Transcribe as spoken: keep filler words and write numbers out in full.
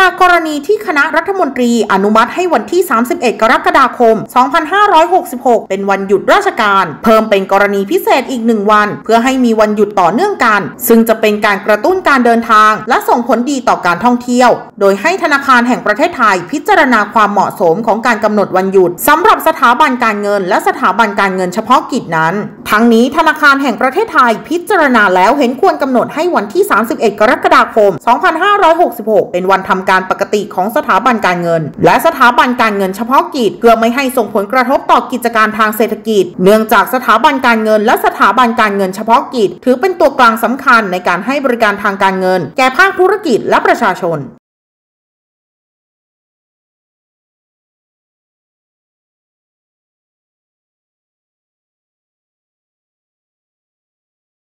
จากกรณีที่คณะรัฐมนตรีอนุมัติให้วันที่ สามสิบเอ็ด กรกฎาคม สองพันห้าร้อยหกสิบหก เป็นวันหยุดราชการเพิ่มเป็นกรณีพิเศษอีกหนึ่งวันเพื่อให้มีวันหยุดต่อเนื่องกันซึ่งจะเป็นการกระตุ้นการเดินทางและส่งผลดีต่อการท่องเที่ยวโดยให้ธนาคารแห่งประเทศไทยพิจารณาความเหมาะสมของการกำหนดวันหยุดสำหรับสถาบันการเงินและสถาบันการเงินเฉพาะกิจนั้นทั้งนี้ธนาคารแห่งประเทศไทยพิจารณาแล้วเห็นควรกำหนดให้วันที่ สามสิบเอ็ด กรกฎาคม สองพันห้าร้อยหกสิบหก เป็นวันทำการปกติของสถาบันการเงินและสถาบันการเงินเฉพาะกิจเพื่อไม่ให้ส่งผลกระทบต่อกิจการทางเศรษฐกิจเนื่องจากสถาบันการเงินและสถาบันการเงินเฉพาะกิจถือเป็นตัวกลางสำคัญในการให้บริการทางการเงินแก่ภาคธุรกิจและประชาชน